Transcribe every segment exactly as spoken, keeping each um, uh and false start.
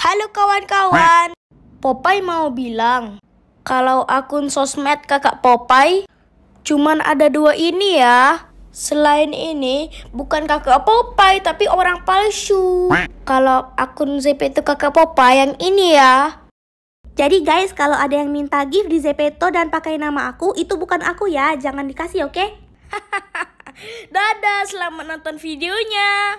Halo kawan-kawan, Popeye mau bilang kalau akun sosmed kakak Popeye cuman ada dua ini ya. Selain ini bukan kakak Popeye tapi orang palsu. Kalau akun Zepeto kakak Popeye yang ini ya. Jadi guys, kalau ada yang minta gift di Zepeto dan pakai nama aku, itu bukan aku ya, jangan dikasih, oke? Okay? Dadah, selamat nonton videonya.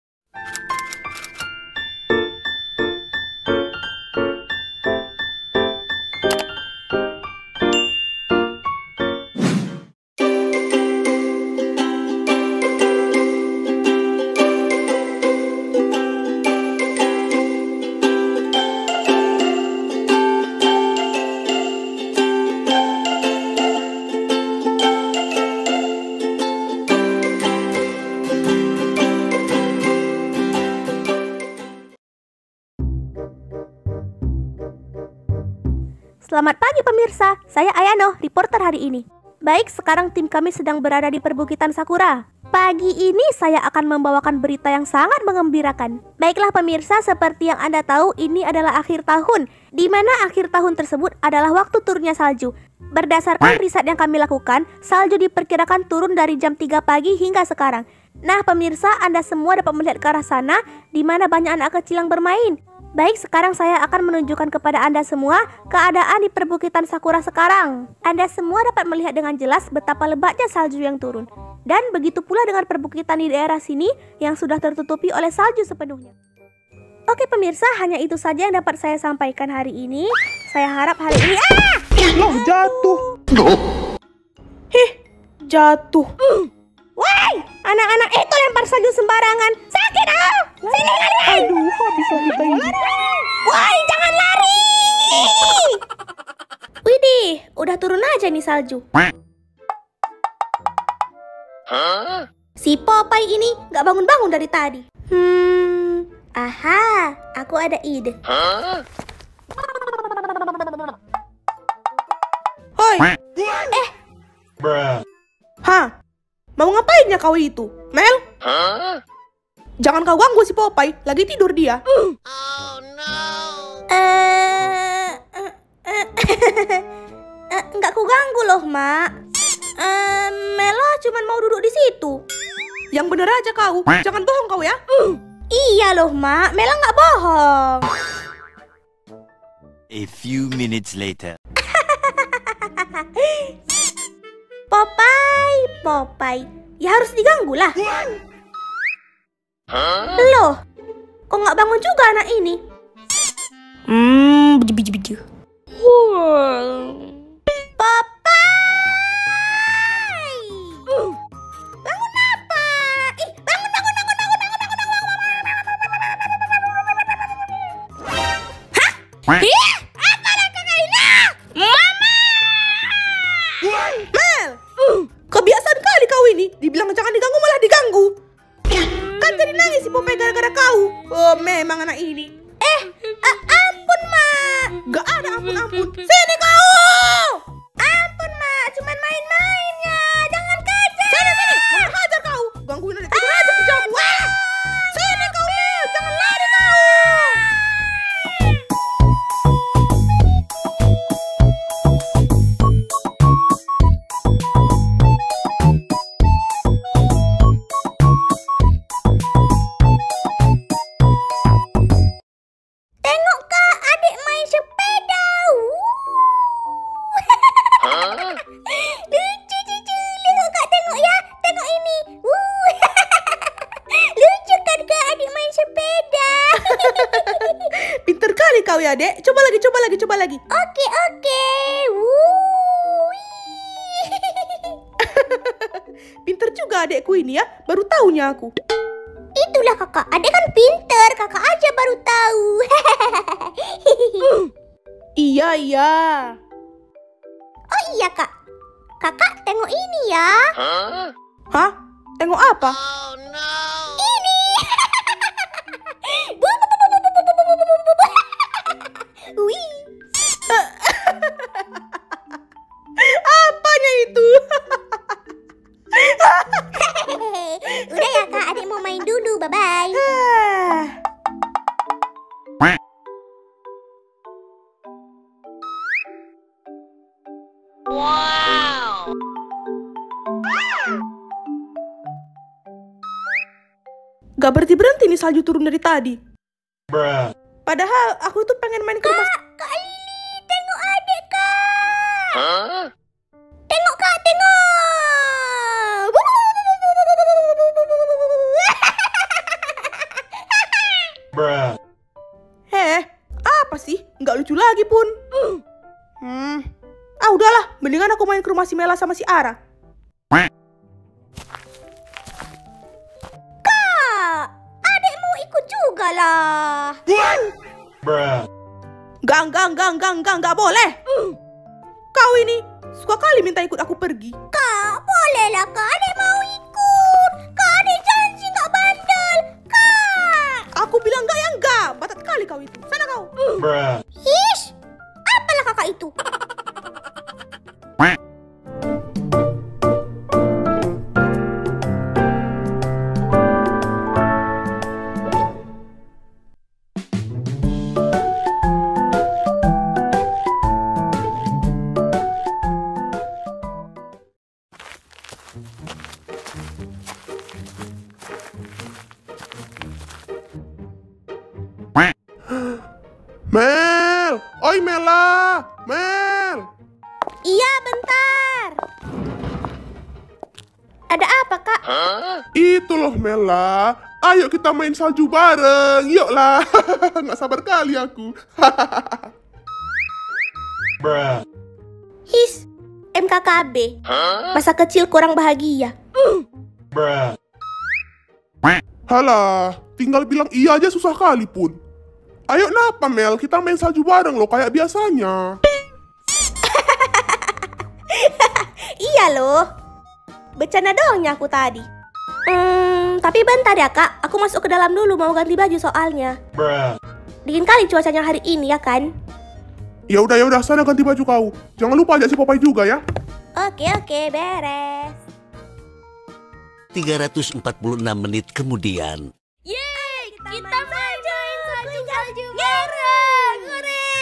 Selamat pagi pemirsa, saya Ayano, reporter hari ini. Baik, sekarang tim kami sedang berada di perbukitan Sakura. Pagi ini saya akan membawakan berita yang sangat mengembirakan. Baiklah pemirsa, seperti yang Anda tahu, ini adalah akhir tahun, di mana akhir tahun tersebut adalah waktu turunnya salju. Berdasarkan riset yang kami lakukan, salju diperkirakan turun dari jam tiga pagi hingga sekarang. Nah pemirsa, Anda semua dapat melihat ke arah sana, di mana banyak anak kecil yang bermain. Baik, sekarang saya akan menunjukkan kepada Anda semua keadaan di perbukitan Sakura sekarang. Anda semua dapat melihat dengan jelas betapa lebatnya salju yang turun. Dan begitu pula dengan perbukitan di daerah sini yang sudah tertutupi oleh salju sepenuhnya. Oke pemirsa, hanya itu saja yang dapat saya sampaikan hari ini. Saya harap hari ini... Ah! Loh, jatuh. Hih, jatuh. Woi, anak-anak itu lempar salju sembarangan. Sakit ah! Sini kalian! Aduh, habis kita ini. Woi, jangan lari! Widih, udah turun aja nih salju. Huh? Si Popeye ini gak bangun-bangun dari tadi. Hmm, aha, aku ada ide. Huh? Hoi, Eh, Bruh. hah? Mau ngapainnya kau itu, Mel? Huh? Jangan kau ganggu si Popeye, lagi tidur dia. Oh no. eh, eh, eh, eh, nggak ku ganggu loh, Mak. Eh, Mela cuman mau duduk di situ. Yang bener aja kau, jangan bohong kau ya. Iya loh, Mak. Mela nggak bohong. A few minutes later. Popeye, Popeye, ya harus diganggu lah. Huh? Loh, kok nggak bangun juga anak ini? Hmm, biji-biji. Popeye! Bangun apa? Ih, bangun, bangun, bangun, bangun, bangun, bangun, bangun, bangun. Hah? Ih, apa langkah ini? Mama! Mel, kebiasaan kali kau ini. Dibilang jangan diganggu malah diganggu. Kan jadi nangis si Popeye gara-gara kau. Oh, memang anak ini. Eh, a- ampun, Mak. Gak ada ampun-ampun. Sini kau. Ampun, Mak. Cuman main-mainnya. Jangan kejar. Sini, sini. Mau hajar kau. Gangguin adik tidur aja kerja aku. Wah. Sini kau, Mel. Jangan lari kau. Tengok, Kak. Adik main sepeda. Huh? Lucu, cucu. Tengok, Kak. Tengok ya. Tengok ini. Wuh. Lucu kan, Kak, adik main sepeda. Pinter kali kau ya, Dek. Coba lagi, coba lagi, coba lagi. Oke, oke. Wuh. Pinter juga adekku ini ya. Baru tahunya aku. Itulah kakak. Adik kan pinter. Kakak aja baru tahu. Iya, iya. Oh iya, Kak. Kakak tengok ini ya. Huh? Hah? Tengok apa? Oh no. Ini. Bu, bu, bu, bu, bu, bu, bu, bu, bu, bu, bu, bu. Wih. Apanya itu? Udah ya, Kak. Adik mau main dulu. Bye-bye. Gak berhenti-berhenti nih salju turun dari tadi. Bruh. Padahal aku tuh pengen main ke rumah. Kak Lili, tengok adik kak. Huh? Tengok kak, tengok. Bruh. Heh, apa sih? Nggak lucu lagi pun. Hmm. Ah udahlah, mendingan aku main ke rumah si Mela sama si Ara. Kak, adik mau ikut juga lah. Bruh. Enggak, enggak, enggak, enggak, enggak, enggak boleh. Kau ini suka kali minta ikut aku pergi. Kak, boleh lah kak, adik mau ikut. Kak, adik janji nggak bandel. Kak. Aku bilang enggak ya enggak. Batat kali kau itu. Sana kau. Bruh. Hish, apalah kakak itu? Mel! Oi Mela! Mel! Iya, bentar. Ada apa kak? Huh? Itu loh Mela. Ayo kita main salju bareng. Yuklah. Nggak sabar kali aku. Bruh. His, M K K B. Huh? Masa kecil kurang bahagia. Bruh. Halah, tinggal bilang iya aja susah kali pun. Ayo napa Mel, kita main salju bareng loh kayak biasanya. Iya loh. Bercanda doangnya aku tadi. Hmm, tapi bentar ya kak. Aku masuk ke dalam dulu mau ganti baju soalnya. Bruh. Dingin kali cuacanya hari ini ya kan? Ya udah ya udah sana ganti baju kau. Jangan lupa ajak si Popeye juga ya. Oke oke beres. tiga ratus empat puluh enam menit kemudian. Yeay, kita main salju salju bareng. Hore.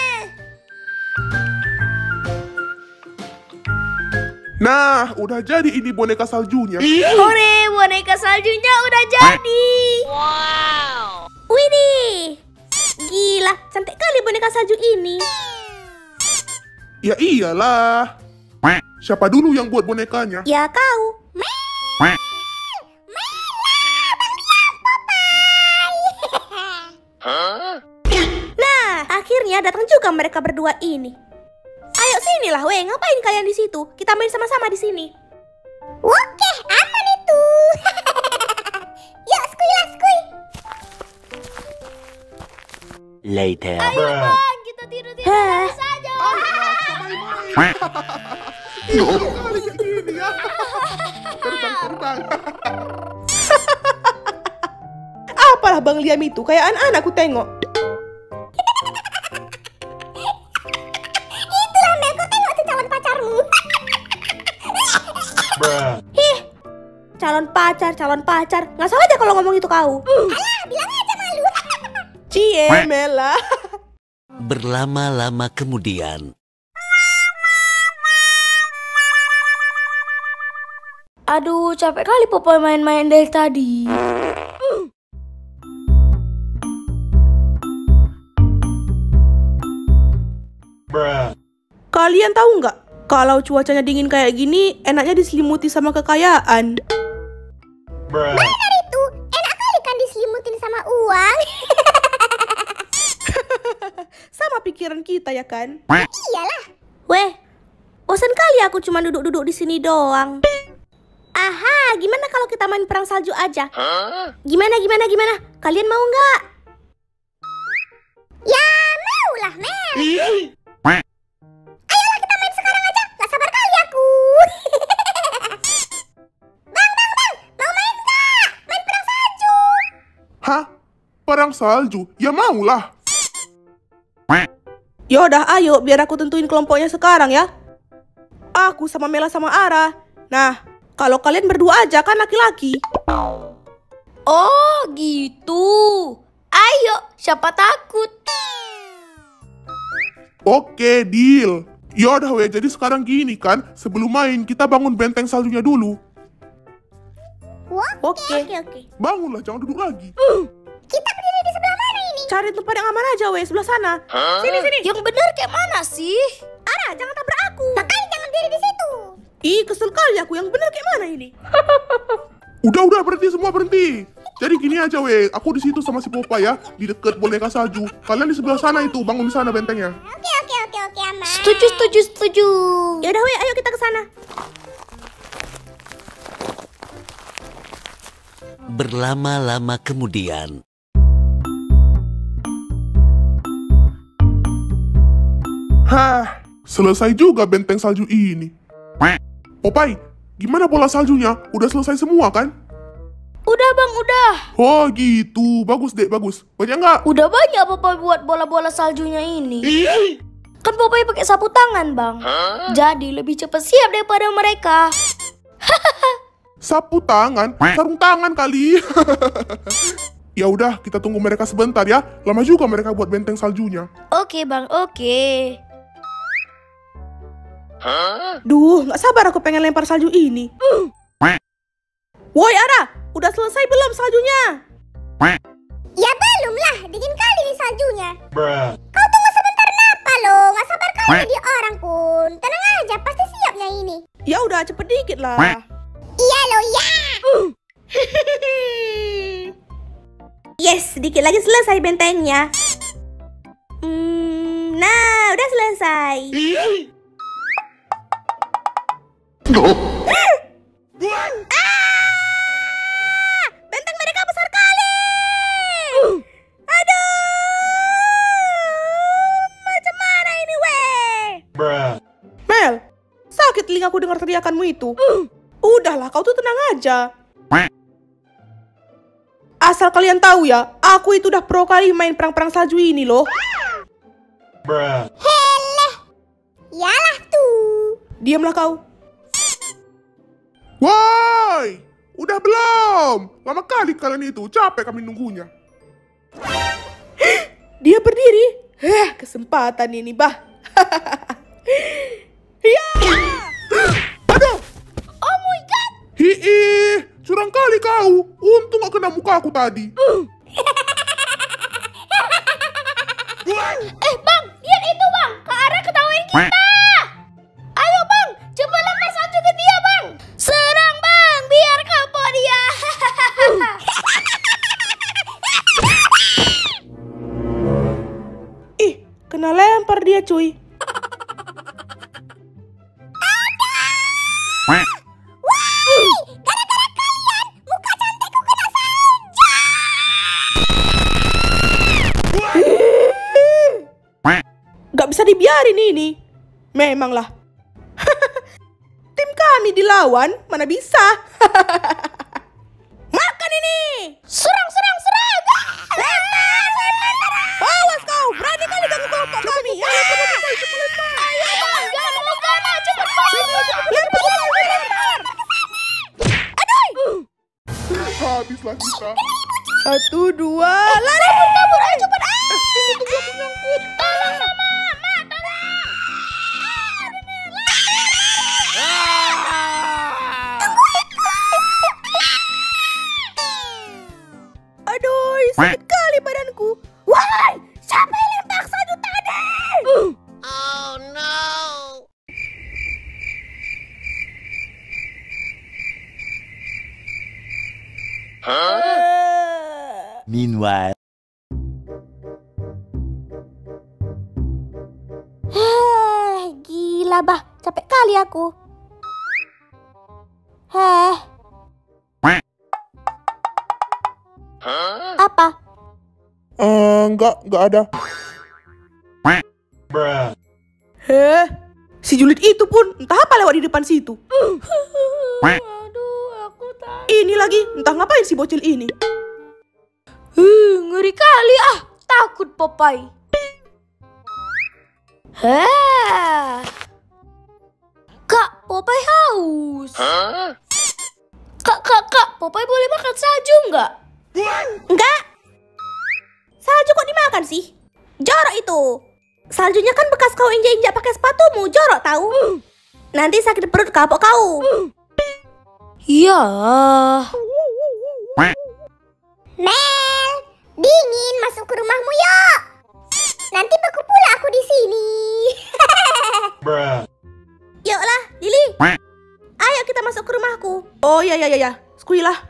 Nah, udah jadi ini boneka saljunya. Hore, boneka saljunya udah jadi. Wow! Widih. Gila, cantik kali boneka salju ini. Ya iyalah. Siapa dulu yang buat bonekanya? Ya kau. Huh? Nah, akhirnya datang juga mereka berdua ini. Ayo sinilah, weh. Ngapain kalian di situ? Kita main sama-sama di sini. Oke, aman itu. Yuk, skuy lah, skuy. Later. Bruh. Kita tidur-tidur saja. Kali kayak gini ya. Terbang, terbang. Apalah Bang Liam itu, kayak anak-anak aku tengok. Itulah, Mel. Kau tengok tuh calon pacarmu. Bruh. Calon pacar, calon pacar. Nggak salah aja kalau ngomong itu kau. Alah, bilang aja malu. Cie, Mela. Berlama-lama kemudian. Aduh, capek kali Popeye main-main dari tadi. Bruh. Kalian tahu nggak? Kalau cuacanya dingin kayak gini, enaknya diselimuti sama kekayaan. Bruh. Itu enak kali kan diselimutin sama uang. Sama pikiran kita ya kan? Iyalah. Weh, bosan kali aku cuma duduk-duduk di sini doang. Aha, gimana kalau kita main perang salju aja? Huh? Gimana, gimana, gimana? Kalian mau nggak? Ya, mau lah, Mel. Ayolah kita main sekarang aja. Nggak sabar kali aku. Bang, bang, bang. Mau main nggak? Main perang salju. Hah? Perang salju? Ya maulah. Yaudah, ayo biar aku tentuin kelompoknya sekarang ya. Aku sama Mela sama Ara. Nah, kalau kalian berdua aja kan laki-laki. Oh, gitu. Ayo, siapa takut? Oke, deal. Yaudah weh, jadi sekarang gini kan, sebelum main kita bangun benteng saljunya dulu. Oke. Oke. Oke, oke. Bangunlah, jangan duduk lagi. Kita berdiri di sebelah mana ini? Cari tempat yang aman aja, weh. Sebelah sana. Sini, sini. Yang benar kayak mana sih? Ara, jangan tabrak aku. Makanya jangan diri di situ. Ih, kesel kali aku. Yang benar kayak mana ini? Udah, udah, berhenti semua, berhenti. Jadi gini aja, weh. Aku di situ sama si Popeye ya, di dekat boneka salju. Kalian di sebelah sana itu, bangun di sana bentengnya. Oke, oke, oke, oke, aman. Setuju, setuju, setuju. Ya udah, weh, ayo kita ke sana. Berlama-lama kemudian. Hah, selesai juga benteng salju ini. Popeye, gimana bola saljunya? Udah selesai semua kan? Udah bang, udah. Oh gitu, bagus dek, bagus. Banyak nggak? Udah banyak Popeye buat bola-bola saljunya ini. Kan Popeye pakai sapu tangan bang. Jadi lebih cepat siap daripada mereka. Sapu tangan, sarung tangan kali. Ya udah, kita tunggu mereka sebentar ya. Lama juga mereka buat benteng saljunya. Oke bang, oke. Duh, nggak sabar aku pengen lempar salju ini. Woi, Ara, udah selesai belum saljunya? Ya belum lah, dingin kali nih saljunya. Bruh. Kau tunggu sebentar kenapa lo? Nggak sabar kali jadi orang pun. Tenang aja, pasti siapnya ini. Ya udah, cepet dikit lah. Iya lo, ya. Yes, sedikit lagi selesai bentengnya. Hmm, nah, udah selesai. Ah! Benteng mereka besar kali. Aduh, macam mana ini, weh? Bruh. Mel, sakit telingaku dengar teriakanmu itu. Udahlah, kau tuh tenang aja. Asal kalian tahu ya, aku itu udah pro kali main perang-perang salju ini loh. Bruh. Heleh, yalah tuh. Diamlah kau. Woi, udah belum? Lama kali kalian itu, capek kami nunggunya. Dia berdiri. Heh, kesempatan ini, bah. Ya. Aduh, Oh my god. hiih, curang kali kau. Untung gak kena muka aku tadi. Eh bang, lihat itu bang. Kak Ara ketawain kita. Ayo bang, coba lempar salju ke dia bang. Serang bang, biar kapok dia. Ih, kena lempar dia, cuy. Gak bisa dibiarin ini. Memanglah. Tim kami dilawan, mana bisa. Makan ini. Serang, serang, serang. Awas kau, berani kali ganggu kelompok kami. Ayo, cepat, cepat, cepat lempar. Ayo bang, jangan membuka bang, cepet bang. Lempar, lempar, lempar. Habislah kita. Satu, dua, lari. Kabur, kabur, ayo cepet. Ah. Tunggu, aku nyangkut. Tolong mama, mama, tolong. Aduh, sakit kali badanku. Wahai, siapa yang lempar salju tadi? Oh no! Meanwhile. Heh, gila bah, capek kali aku. Heh. Apa? Eh, enggak, enggak ada. Bruh. Heh, si julid itu pun entah apa lewat di depan situ. Aduh, aku tak. Ini lagi, entah ngapain si bocil ini. Uh, ngeri kali ah, takut Popeye. Heh. Kak, Popeye haus. Kak, kak, kak, Popeye boleh makan salju nggak? Enggak. Salju kok dimakan sih? Jorok itu. Saljunya kan bekas kau injak-injak pakai sepatumu, jorok tahu. Nanti sakit perut kapok kau. Iya. Mel, dingin, masuk ke rumahmu yuk. Nanti beku pula aku di sini. Bruh. Yuklah, Lili. Ayo kita masuk ke rumahku. Oh ya ya ya ya, Squee lah.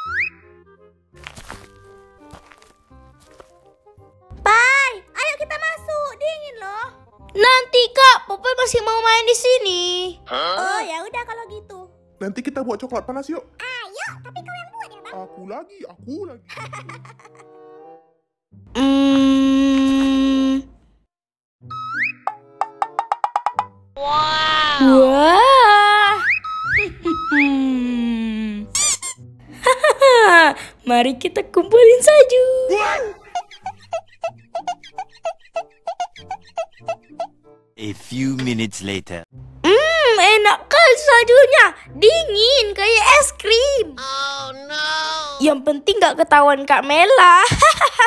Pai, ayo kita masuk. Dingin loh. Nanti Kak, Popeye masih mau main di sini. Oh ya udah kalau gitu. Nanti kita buat coklat panas yuk. Ayo, tapi kau yang buat ya bang. Aku lagi, aku lagi. Hmm. Wow. Wah. Mari kita kumpulin salju. A few minutes later. Hmm, enak kali saljunya. Dingin kayak es krim. Oh no! Yang penting gak ketahuan Kak Mela.